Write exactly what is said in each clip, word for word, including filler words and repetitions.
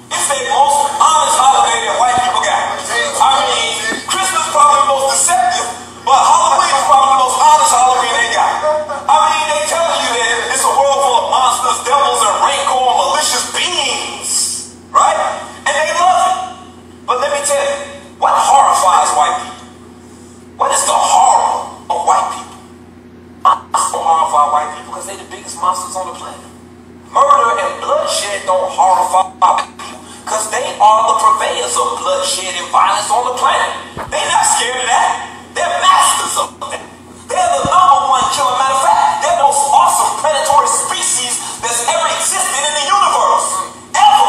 It's the most honest holiday that white people got. I mean, Christmas probably the most deceptive, but Halloween is probably the most honest Halloween they got. I mean, they telling you that it's a world full of monsters, devils, and rancor, and malicious beings, right? And they love it. But let me tell you, what horrifies white people? What is the horror of white people? Monsters don't horrify white people because they're the biggest monsters on the planet. Murder and bloodshed don't horrify white people because they are the purveyors of bloodshed and violence on the planet. They're not scared of that. They're masters of that. They're the number one killer. Matter of fact, they're the most awesome predatory species that's ever existed in the universe. Ever.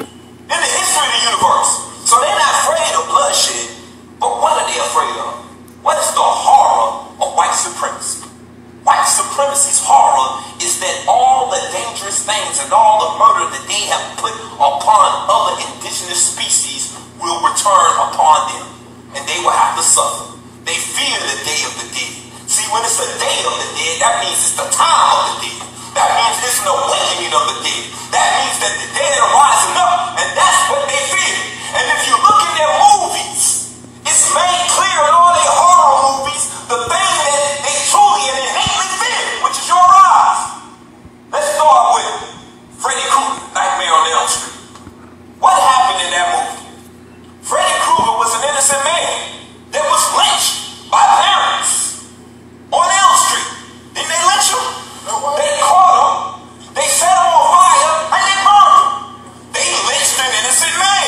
In the history of the universe. So they're not afraid of bloodshed. But what are they afraid of? What is the horror of white supremacy? White supremacy's horror is that all the dangerous things and all the murder that they have put upon other indigenous species will return upon them. And they will have to suffer. They fear the day of the dead. See, when it's a day of the dead, that means it's the time of the dead. That means it's an awakening of the dead. That means that the dead are rising up, and that's what they fear. And if you look in their movies, it's made clear in all their horror movies, the thing that they truly and innately fear, which is your eyes. Let's start with Freddy Krueger, Nightmare on Elm Street. What happened in that movie? Freddy Krueger was an innocent man that was lynched by parents on Elm Street. Didn't they lynch him? They caught him, they set him on fire, and they burned him. They lynched an innocent man.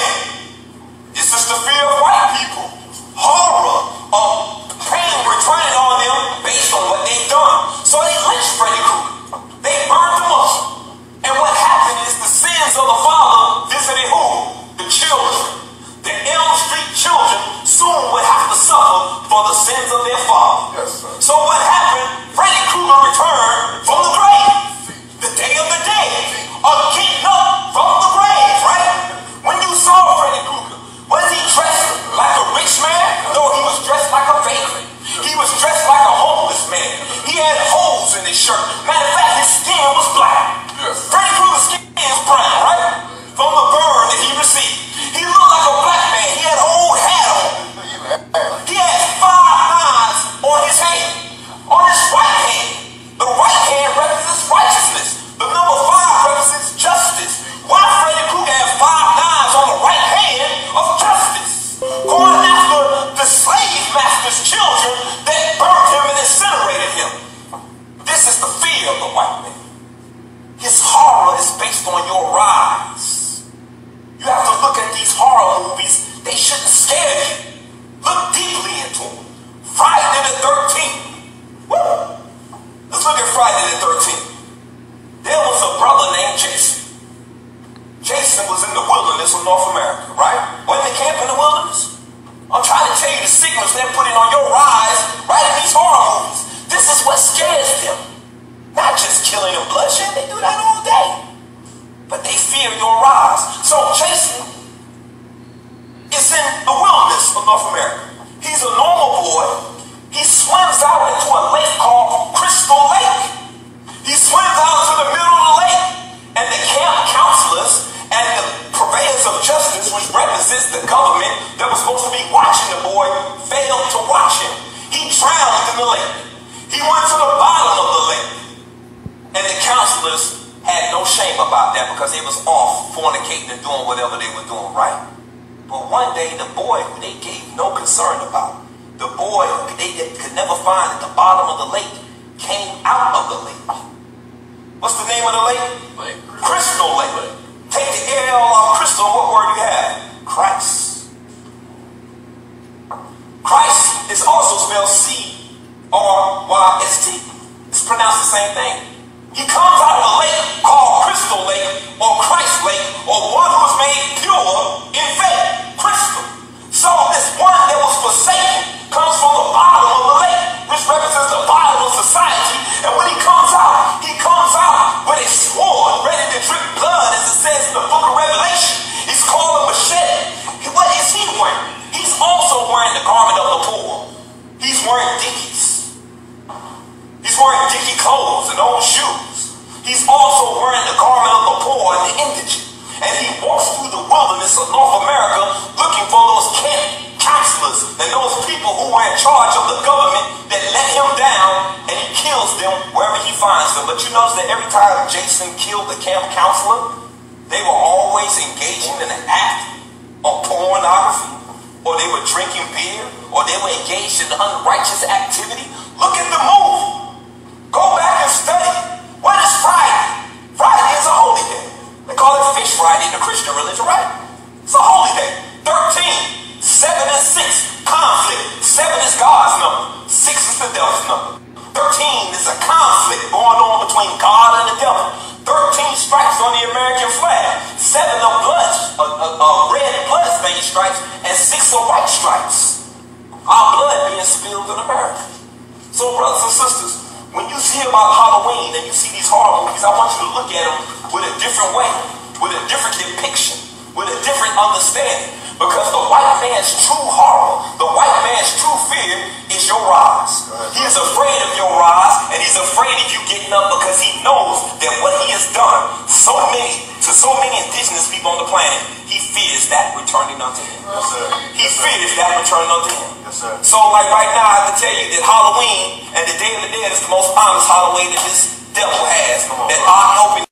This is the fear of white people. Horror of pain returning on them based on what they've done. So they lynched Freddy Krueger. They burned him up. And what happened is the sins of the father visited who? The children. The Elm Street children soon would have to suffer for the sins of their father. Yes, sir. So what happened? Freddy Krueger returned from the grave. The day of the dead. Or getting up from the grave, right? When you saw Freddy Krueger, was he dressed like a rich man? No, he was dressed like a vagrant. He was dressed like a homeless man. He had holes in his shirt. Matter of fact, his skin was black. Yes. Freddy Krueger's skin is brown, right? From the burn that he received. He looked like a black man. He had an old hat on. He had five knives on his hand. On his right hand. The right hand represents righteousness. The number five represents justice. Why Freddy Krueger had five knives on the right hand of justice? Going after the slave master's children that burned him and incinerated him. This is the fear of the white man. His horror is based on your rise. You have to look at these horror movies. They shouldn't scare you. Look deeply into them. Friday the thirteenth. Woo! Let's look at Friday the thirteenth. There was a brother named Jason. Jason was in the wilderness of North America, right? Wasn't they camp in the wilderness? I'm trying to tell you the signals they're putting on your rise right in these horror movies. This is what scares them. Not just killing and bloodshed. They do that all day. But they fear your rise. So Jason is in the wilderness of North America. He's a normal boy. He swims out into a lake called Crystal Lake. He swims out into the middle of the lake, and the camp counselors and the purveyors of justice, which represents the government that was supposed to be watching the boy, failed to watch him. He drowned in the lake. He went to the bottom of the lake, and the counselors had no shame about that because they was off fornicating and doing whatever they were doing, right? But one day, the boy who they gave no concern about, the boy who they could never find at the bottom of the lake, came out of the lake. What's the name of the lake? Lake. Crystal Lake. Lake. Take the L off crystal, what word you have? Christ. Christ is also spelled C R Y S T. It's pronounced the same thing. He comes out of a lake called Crystal Lake, or Christ Lake, or one who was made pure in faith. Crystal. So this one that was forsaken comes from the bottom of the lake, which represents the bottom of society. And when he comes out, he comes out with a sword ready to drip blood, as it says in the book of Revelation. He's called a machete. What is he wearing? He's also wearing the garment of the poor. He's wearing dickies. He's wearing dicky clothes and old shoes. He's also wearing the garment of the poor and the indigent. And he walks through the wilderness continents of North America looking for those camp counselors and those people who were in charge of the government that let him down, and he kills them wherever he finds them. But you notice that every time Jason killed the camp counselor, they were always engaging in an act of pornography, or they were drinking beer, or they were engaged in unrighteous activity. Look at the move. Go back and study. What is Friday? Friday is a holy day. They call it Fish Friday in the Christian religion, right? It's a holy day. thirteen. Seven and six, conflict. Seven is God's number. Six is the devil's number. Thirteen is a conflict going on between God and the devil. Thirteen stripes on the American flag. Seven are blood, uh, uh, uh, red blood stain stripes, and six are white stripes. Our blood being spilled in America. So, brothers and sisters, when you see about Halloween and you see these horror movies, I want you to look at them with a different way, with a different depiction, with a different understanding. Because the white man's true horror, the white man's true fear is your rise. He is afraid of your rise, and he's afraid of you getting up, because he knows that what he has done so many to so many indigenous people on the planet, he fears that returning unto him. Yes, sir. He yes, fears sir. that returning unto him. Yes, sir. So like right now, I have to tell you that Halloween and the Day of the Dead is the most honest Halloween that this devil has, that our helping